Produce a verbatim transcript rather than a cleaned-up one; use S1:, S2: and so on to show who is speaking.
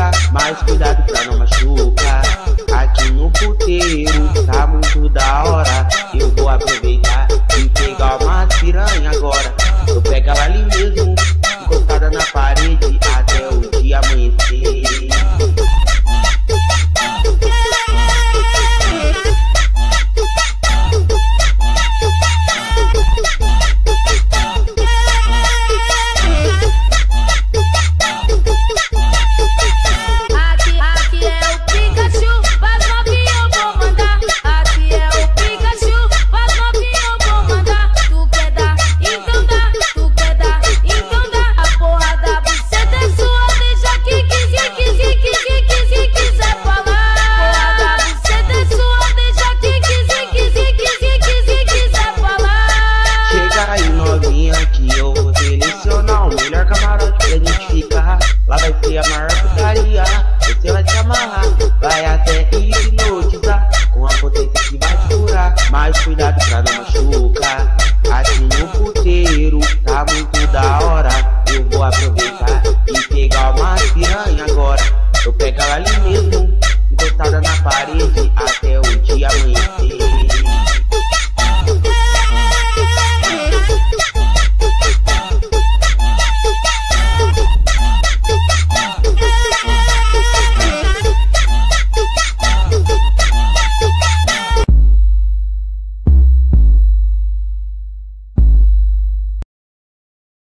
S1: machuca, mas cuidado pra não machucar. Aqui no puteiro tá muito da hora. Eu vou aproveitar e pegar uma piranha agora. Eu pego ela ali mesmo, encostada na parede até o dia amanhecer. Que eu vou selecionar o melhor camarote pra gente ficar. Lá vai ser a maior putaria, você vai te amarrar, vai até hipnotizar com a potência que vai te curar. Mas cuidado pra não machucar. Aqui no puteiro tá muito da hora. Eu vou aproveitar e pegar uma piranha agora. Eu pego ela ali mesmo, encostada na parede até o dia amanhecer.